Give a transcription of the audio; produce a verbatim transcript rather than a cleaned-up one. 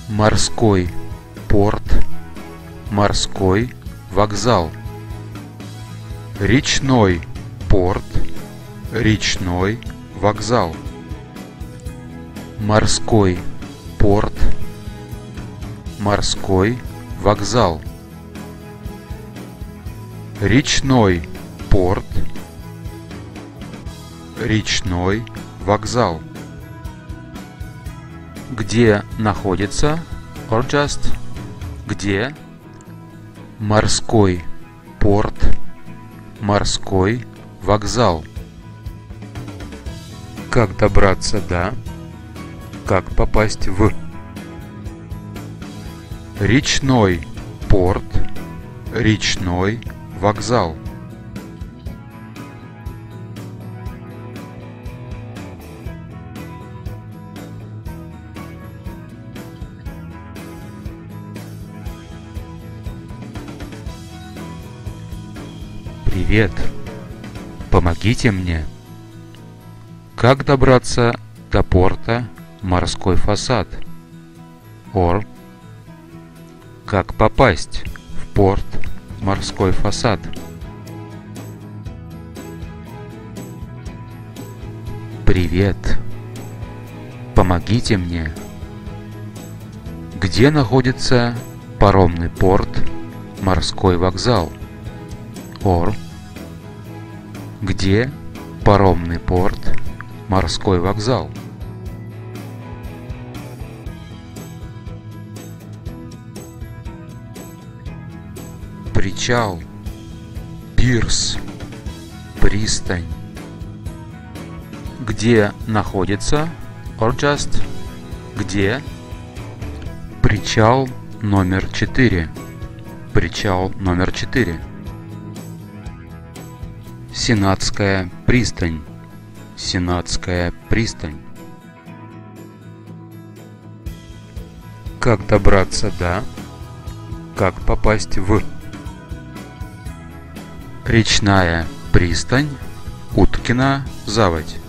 Морской порт, морской вокзал. Речной порт, речной вокзал. Морской порт, морской вокзал. Речной порт, речной вокзал. Где находится, or just, где морской порт, морской вокзал. Как добраться до, как попасть в. Речной порт, речной вокзал. Привет! Помогите мне! Как добраться до порта Морской фасад? Or как попасть в порт Морской фасад? Привет! Помогите мне! Где находится паромный порт Морской вокзал? Or где паромный порт Морской вокзал? Причал, пирс, пристань. Где находится, or just, где причал номер четыре? Причал номер четыре. Сенатская пристань, Сенатская пристань. Как добраться до, как попасть в. Речная пристань, Уткина заводь.